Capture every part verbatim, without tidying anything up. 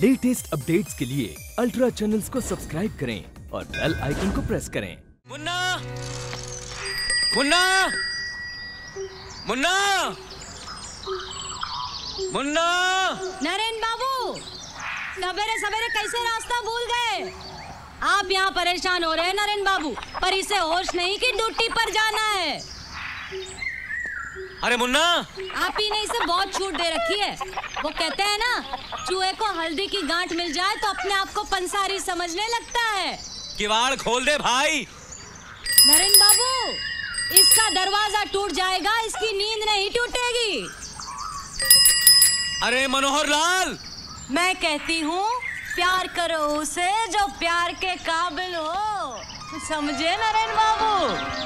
Latest updates के लिए ultra channels को सब्सक्राइब करें और बेल आइकन को प्रेस करें। मुन्ना, मुन्ना, मुन्ना, मुन्ना। नरेन बाबू, सवेरे सवेरे कैसे रास्ता भूल गए? आप यहाँ परेशान हो रहे हैं नरेन बाबू, पर इसे होश नहीं कि ड्यूटी पर जाना है। अरे मुन्ना, आप ही ने इसे बहुत छूट दे रखी है। वो कहते हैं ना, चूहे को हल्दी की गांठ मिल जाए तो अपने आप को पंसारी समझने लगता है। किवाड़ खोल दे भाई। नरेन बाबू, इसका दरवाजा टूट जाएगा, इसकी नींद नहीं टूटेगी। अरे मनोहर लाल, मैं कहती हूँ प्यार करो उसे जो प्यार के काबिल हो, समझे नरेन बाबू?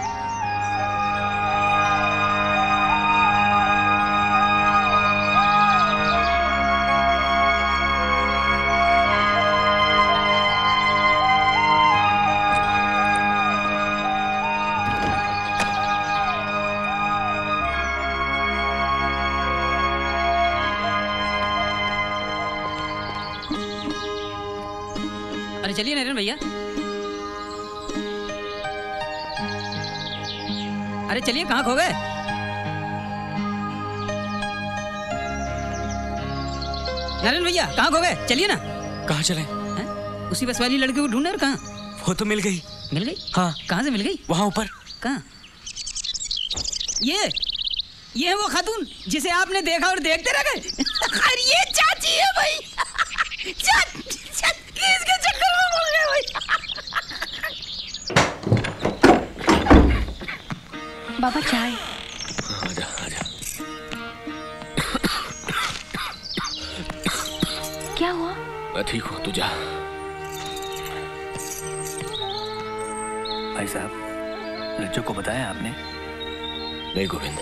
अरे चलिए नरेन भैया, अरे चलिए, कहाँ खो गए? नरेन भैया कहाँ खो गए? चलिए ना। कहाँ चले? उसी बस वाली लड़की को ढूंढे। और कहाँ? वो तो मिल गई। मिल गई? हाँ। कहाँ से मिल गई? वहाँ ऊपर। कहाँ? ये ये है वो खातून जिसे आपने देखा और देखते रह गए। अरे ये चाची है भाई। चा, चा, इसके चक्कर में पड़ गए भाई। बाबा चाय। आजा, आजा। क्या हुआ? मैं ठीक हूँ, तू जा। भाई साहब, रज्जू को बताया आपने? नहीं गोविंद,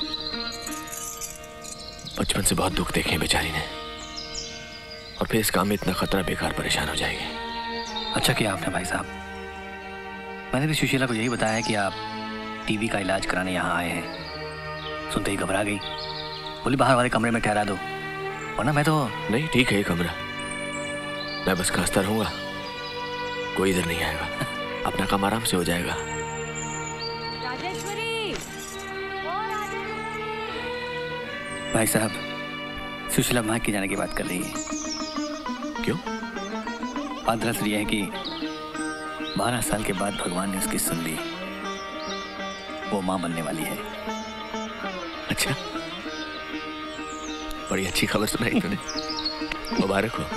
बचपन से बहुत दुख देखे हैं बेचारी ने, और फिर इस काम में इतना खतरा, बेकार परेशान हो जाएगी। अच्छा किया आपने भाई साहब। मैंने भी सुशीला को यही बताया कि आप टीबी का इलाज कराने यहाँ आए हैं। सुनते ही घबरा गई, बोली बाहर वाले कमरे में ठहरा दो, वरना मैं तो। नहीं, ठीक है ये कमरा, मैं बस खांसता रहूंगा, कोई इधर नहीं आएगा, अपना काम आराम से हो जाएगा। राजेश्वरी, ओ राजेश्वरी। भाई साहब, सुशीला माँ की जाने की बात कर रही है। क्यों? बात दरअसल ये है कि बारह साल के बाद भगवान ने उसकी सुन ली, वो माँ बनने वाली है। अच्छा, बड़ी अच्छी खबर सुनाई तूने, मुबारक हो।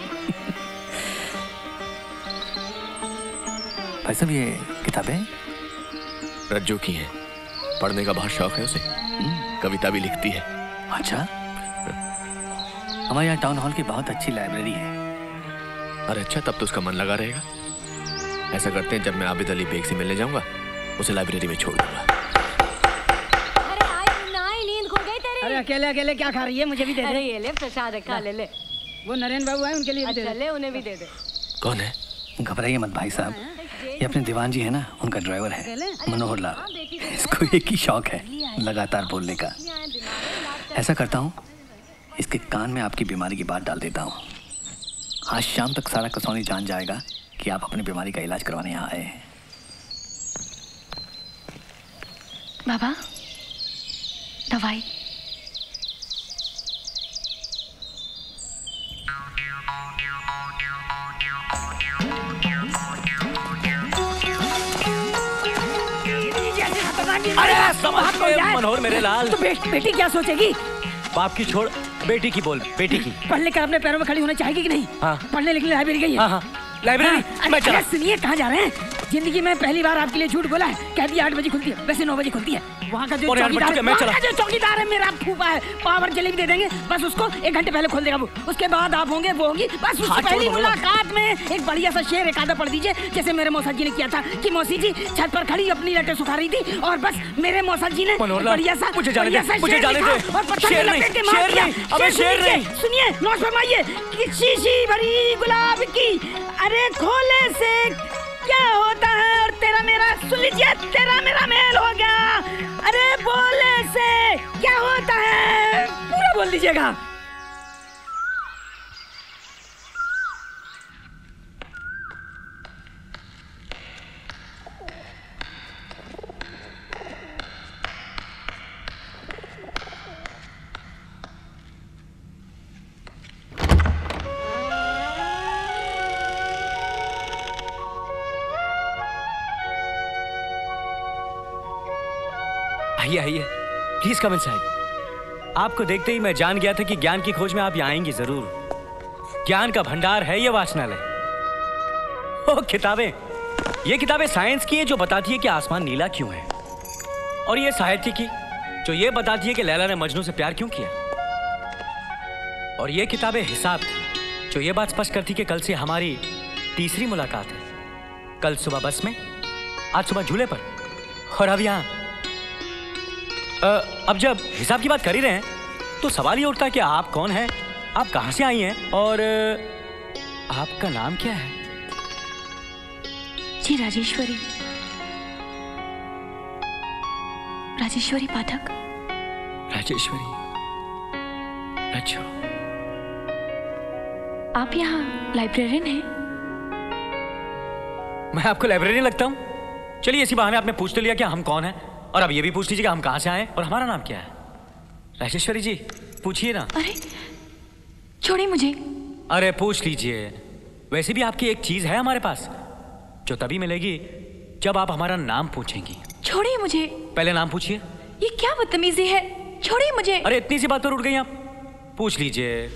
भाई साहब, ये किताबें रज्जू की हैं, पढ़ने का बहुत शौक है उसे, कविता भी लिखती है। अच्छा, हमारे यहाँ टाउन हॉल की बहुत अच्छी लाइब्रेरी है। अरे अच्छा, तब तो उसका मन लगा रहेगा। ऐसा करते हैं, जब मैं आबिद अली बेग से मिलने जाऊंगा, उसे लाइब्रेरी में छोड़ दूंगा। अरे आई ना, नींद खो गई तेरी। अरे अकेले अकेले क्या खा रही है? मुझे भी दे दे। अरे ये ले प्रसाद है, खा ले ले। वो नरेन बाबू आए, उनके लिए भी दे दे। अच्छा ले, उन्हें भी दे दे। कौन है? घबराइए मत भाई साहब, ये अपने दीवान जी है ना, उनका ड्राइवर है मनोहर लाल। इसको एक ही शौक है, लगातार बोलने का। ऐसा करता हूँ, इसके कान में आपकी बीमारी की बात डाल देता हूँ। आज शाम तक सारा कसौनी जान जाएगा कि आप अपनी बीमारी का इलाज करवाने यहाँ आए हैं। बाबा, दवाई। अरे मनोहर मेरे लाल, तो बे, बेटी क्या सोचेगी? बाप की छोड़, बेटी की बोल, बेटी की। पढ़ लिख कर अपने पैरों में खड़ी होना चाहेगी कि नहीं? हाँ। पढ़ने लिखने लाइब्रेरी गई है। हाँ हाँ, लाइब्रेरी। हाँ, मैं चला। सुनिए, कहाँ जा रहे हैं? जिंदगी में पहली बार आपके लिए झूठ बोला है। कह दिया आठ बजे खुलती है, वैसे नौ बजे खुलती है। वहाँ का जो चौकीदार है, वहाँ का जो चौकीदार है मेरा फूफा है, पावर जलेबी दे देंगे, बस उसको एक घंटे पहले खोल देगा वो। उसके बाद आप होंगे, वो होगी, बस उसकी पहली मुलाकात में एक बढ़िया सा शेर एक आधा पढ़ दीजिए, जैसे मेरे मौसा जी ने किया था कि मौसी जी छत पर खड़ी अपनी लटें सुखा रही थी, और बस मेरे मौसा जी ने बढ़िया सा मुझे जाने दे, मुझे जाने दे। और शेर नहीं, शेर नहीं, अबे शेर नहीं। सुनिए, नोट फरमाइए कि शीशी भरी गुलाब की, अरे खोले से क्या होता है, और तेरा मेरा सुन लीजिए, तेरा मेरा मेल हो गया। अरे बोले से क्या होता है, पूरा बोल दीजिएगा। आइए आइए, प्लीज कम इनसाइड। आपको देखते ही मैं जान गया था कि ज्ञान की खोज में आप यहाँ आएंगी जरूर। ज्ञान का भंडार है ये वाचनालय। ओ किताबें, ये किताबें साइंस की है जो बताती है कि आसमान नीला क्यों है, और ये साहित्य की जो ये बताती है कि लैला ने मजनू से प्यार क्यों किया, और ये किताबें हिसाब की जो ये बात स्पष्ट करती कि कल से हमारी तीसरी मुलाकात है। कल सुबह बस में, आज सुबह झूले पर, और अब यहाँ। अब जब हिसाब की बात कर ही रहे हैं तो सवाल ये उठता है कि आप कौन हैं, आप कहां से आई हैं, और आपका नाम क्या है? जी राजेश्वरी, राजेश्वरी पाठक। राजेश्वरी, अच्छा। आप यहाँ लाइब्रेरियन हैं? मैं आपको लाइब्रेरियन लगता हूँ? चलिए इसी बहाने आपने पूछ तो लिया कि हम कौन हैं, और अब ये भी पूछ लीजिए कि हम कहाँ से आए और हमारा नाम क्या है। राजेश्वरी जी पूछिए ना। अरे छोड़िए मुझे। अरे पूछ लीजिए, वैसे भी आपकी एक चीज है हमारे पास जो तभी मिलेगी जब आप हमारा नाम पूछेंगी। छोड़िए मुझे। पहले नाम पूछिए। ये क्या बदतमीजी है, छोड़िए मुझे। अरे इतनी सी बात पर उठ गई आप, पूछ लीजिए।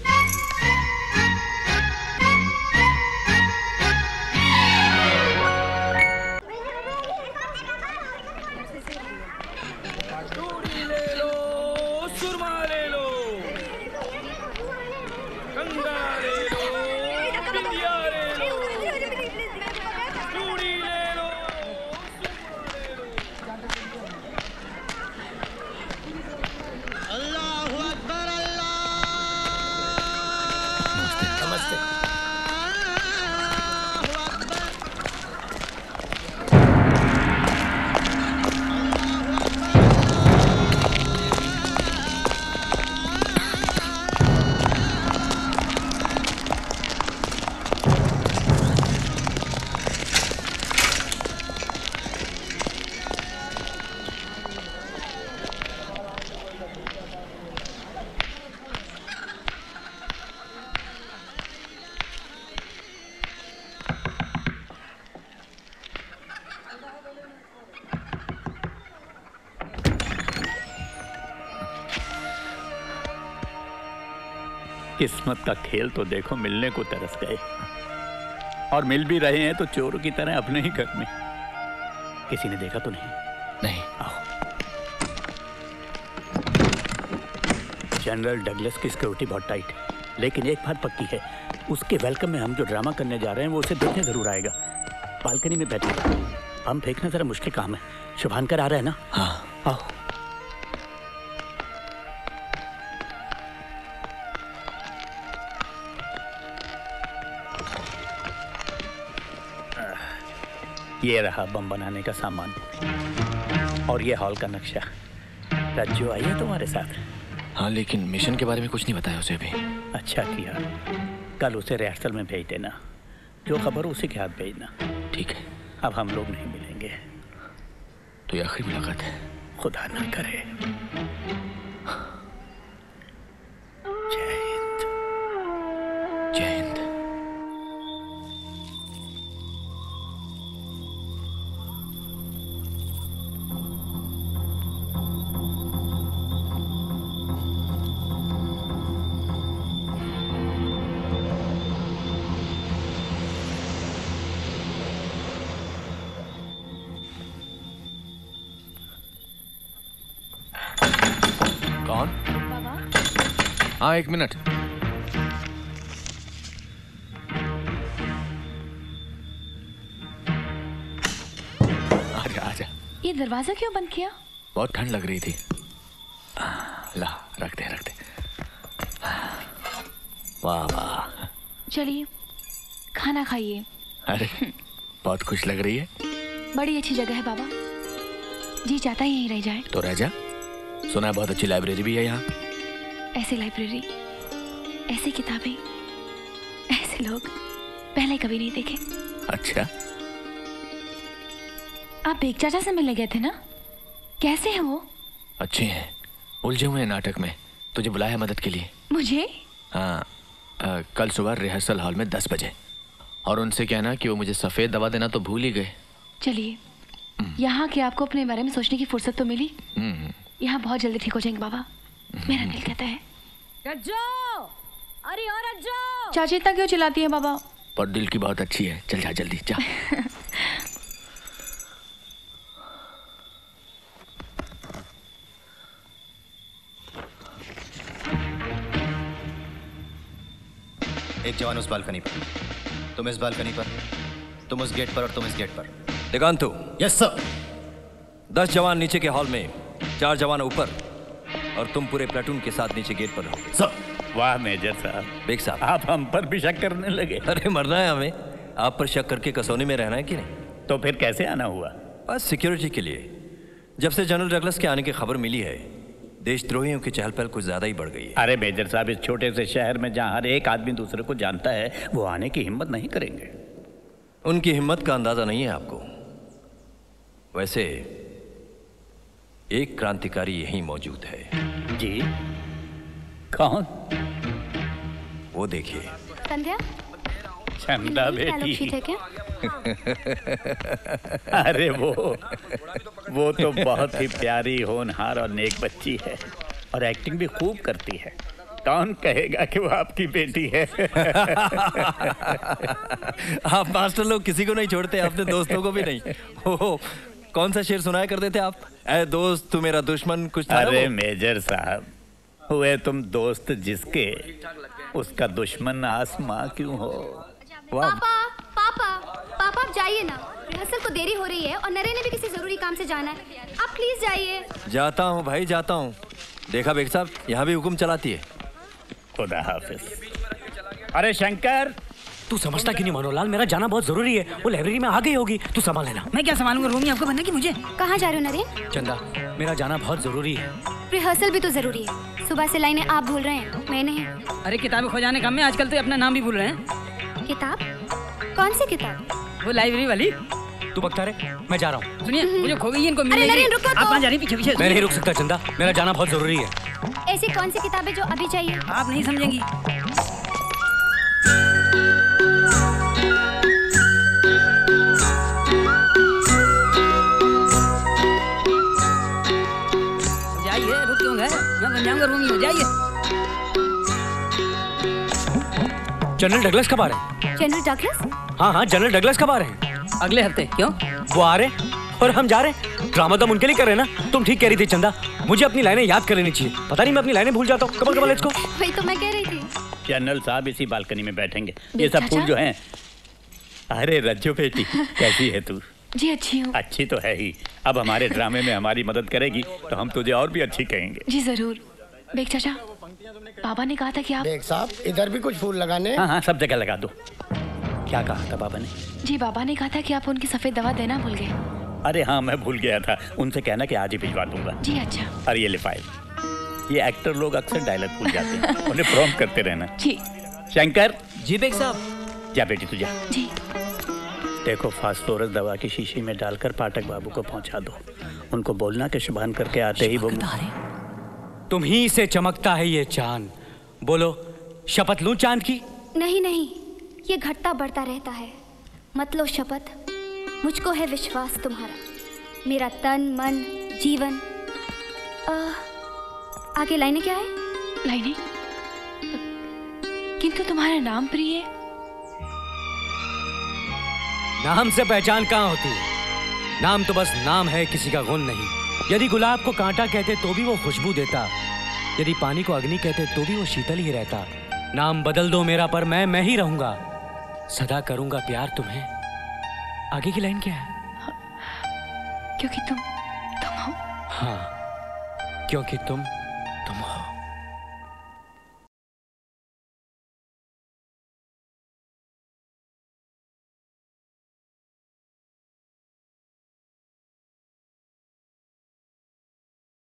किस्मत का खेल तो देखो, मिलने को तरस गए और मिल भी रहे हैं तो चोरों की तरह अपने ही घर में। किसी ने देखा तो नहीं? नहीं। आओ। जनरल डगलस की सिक्योरिटी बहुत टाइट है, लेकिन एक बात पक्की है, उसके वेलकम में हम जो ड्रामा करने जा रहे हैं वो उसे देखने जरूर आएगा। बालकनी में बैठे, हम फेंकना जरा मुश्किल काम है। शुभांकर आ रहा है ना? हाँ। आओ। ये रहा बम बनाने का सामान और ये हॉल का नक्शा। रज्जू आई है तुम्हारे साथ? हाँ, लेकिन मिशन के बारे में कुछ नहीं बताया उसे अभी। अच्छा किया, कल उसे रिहर्सल में भेज देना, जो खबर उसी के हाथ भेजना। ठीक है। अब हम लोग नहीं मिलेंगे। तो ये आखिरी मुलाकात है? खुदा ना करे। जय हिंद। जय हिंद। हाँ, एक मिनट। आजा आजा। ये दरवाजा क्यों बंद किया? बहुत ठंड लग रही थी। ला, रख दे रख दे। वाह वाह। चलिए खाना खाइए। अरे बहुत खुश लग रही है। बड़ी अच्छी जगह है बाबा, जी चाहता ही यहीं रह जाए। तो रह जा। सुना है बहुत अच्छी लाइब्रेरी भी है यहाँ। ऐसी लाइब्रेरी, ऐसी किताबें, ऐसे लोग पहले कभी नहीं देखे। अच्छा, आप बेग चाचा से मिलने गए थे ना? कैसे हैं वो? अच्छे हैं, उलझे हुए हैं नाटक में। तुझे बुलाया मदद के लिए। मुझे? हाँ, आ, कल सुबह रिहर्सल हॉल में दस बजे। और उनसे कहना कि वो मुझे सफेद दवा देना तो भूल ही गए। चलिए, यहाँ के आपको अपने बारे में सोचने की फुर्सत तो मिली। हम्म यहाँ बहुत जल्दी ठीक हो जाएंगे बाबा, मेरा दिल कहता है। रज्जो, अरे और रज्जो। चाची इतना क्यों चिल्लाती है बाबा? पर दिल की बहुत अच्छी है, चल जा जल्दी जा। एक जवान उस बालकनी पर, तुम इस बालकनी पर, तुम उस गेट पर और तुम इस गेट पर। दिगांतु। Yes sir. दस जवान नीचे के हॉल में, चार जवान ऊपर, और तुम पूरे प्लाटून के साथ नीचे गेट पर रहोगे। सर। वाह मेजर साहब, बेग साहब, आप हम पर भी शक करने लगे। अरे मरना है हमें, आप पर शक करके कसौनी में रहना है कि नहीं? तो फिर कैसे आना हुआ? बस सिक्योरिटी के लिए। जब से जनरल डगलस के आने की खबर मिली है, देशद्रोहियों की चहल पहल कुछ ज्यादा ही बढ़ गई है। अरे मेजर साहब, इस छोटे से शहर में जहाँ हर एक आदमी दूसरे को जानता है, वो आने की हिम्मत नहीं करेंगे। उनकी हिम्मत का अंदाजा नहीं है आपको। वैसे एक क्रांतिकारी यहीं मौजूद है। जी? कौन? वो देखिए। संध्या? चंदा बेटी। है क्या? अरे वो वो तो बहुत ही प्यारी, होनहार और नेक बच्ची है, और एक्टिंग भी खूब करती है। कौन कहेगा कि वो आपकी बेटी है? आप मास्टर लोग किसी को नहीं छोड़ते, अपने दोस्तों को भी नहीं। ओ, कौन सा शेर सुनाया करते थे आप? ऐ दोस्त तू मेरा दुश्मन, कुछ था। अरे मेजर साहब, हुए तुम दोस्त जिसके, उसका दुश्मन आसमां क्यों हो? पापा, पापा, पापा आप जाइए ना, रिहर्सल को देरी हो रही है और नरे ने भी किसी जरूरी काम से जाना है। आप प्लीज जाइए। जाता हूँ भाई, जाता हूँ। देखा बेग साहब, यहाँ भी हुक्म चलाती है। खुदा हाफिज। अरे शंकर, तू समझता कि नहीं मनोहरलाल, मेरा जाना बहुत जरूरी है। वो लाइब्रेरी में आ गई होगी, तू संभाल लेना। मैं क्या संभालूंगा रोमी, आपको बनना कि मुझे? कहाँ जा रहे हो नरेन? चंदा, मेरा जाना बहुत जरूरी है। रिहर्सल भी तो जरूरी है। सुबह से लाइनें आप भूल रहे हैं, मैं नहीं। अरे किताबें खो जाने काम में आजकल तो अपना नाम भी भूल रहे हैं। किताब? कौन सी किताब? वो लाइब्रेरी वाली। तू बकता रहे, मैं जा रहा हूँ। सुनिए, मुझे खो गई इनको मिलेगी। अरे नरेन रुको तो। आप कहाँ जा रही पीछे पीछे? मैं नहीं रुक सकता चंदा, मेरा जाना बहुत जरूरी है। ऐसी कौन सी किताब है जो अभी चाहिए? आप नहीं समझेंगी। जाइए, रुक क्यों गए? मैं बन जाऊंगा रोमियो, जाइए। जनरल डगलस कब आ रहे हैं? General Douglas? हाँ हाँ, जनरल डगलस कब आ रहे हैं? अगले हफ्ते। क्यों? वो आ रहे और हम जा रहे हैं। ड्रामा तो हम उनके लिए कर रहे हैं ना। तुम ठीक कह रही थी चंदा, मुझे अपनी लाइनें याद कर लेनी चाहिए। पता नहीं मैं अपनी लाइनें भूल जाता हूँ। Kamal Kamal let's go. वही तो मैं कह रही थी। जनरल साहब इसी बालकनी में बैठेंगे। ये सब फूल जो हैं। अरे रज्जो बेटी, कैसी है तू? जी अच्छी हूँ। अच्छी तो है ही। अब हमारे ड्रामे में हमारी मदद करेगी तो हम तुझे और भी अच्छी कहेंगे। जी जरूर। बेग चाचा, बाबा ने कहा था कि आप। बेग साहब, इधर भी कुछ फूल लगाने। हाँ हाँ, सब जगह लगा दो। क्या कहा था बाबा ने? जी बाबा ने कहा था कि आप उनकी सफेद दवा देना भूल गए। अरे हाँ, मैं भूल गया था। उनसे कहना कि आज ही भिजवा दूंगा। जी अच्छा। अरे ये ले फाइल। ये एक्टर लोग अक्सर डायलॉग भूल जाते हैं, उन्हें प्रॉम्प्ट करते रहना। जी। शंकर। जी बेग साहब। जा बेटी तू जा। जी। देखो, फास्फोरस दवा की शीशी में डालकर पाठक बाबू को पहुंचा दो। उनको बोलना कि शुभान करके आते ही वो। तुम ही से चमकता है ये चांद। बोलो, शपथ लूं चांद की? नहीं नहीं, ये घटता बढ़ता रहता है। मत लो शपथ, मुझको है विश्वास तुम्हारा। मेरा तन मन जीवन। आ, आगे लाइनें क्या है? लाइनें? किंतु तुम्हारा नाम प्रिय। नाम से पहचान कहाँ होती है? नाम तो बस नाम है, किसी का गुण नहीं। यदि गुलाब को कांटा कहते तो भी वो खुशबू देता, यदि पानी को अग्नि कहते तो भी वो शीतल ही रहता। नाम बदल दो मेरा, पर मैं मैं ही रहूंगा। सदा करूंगा प्यार तुम्हें। आगे की लाइन क्या है? क्योंकि तुम तुम हो। हाँ, क्योंकि तुम तुम हो।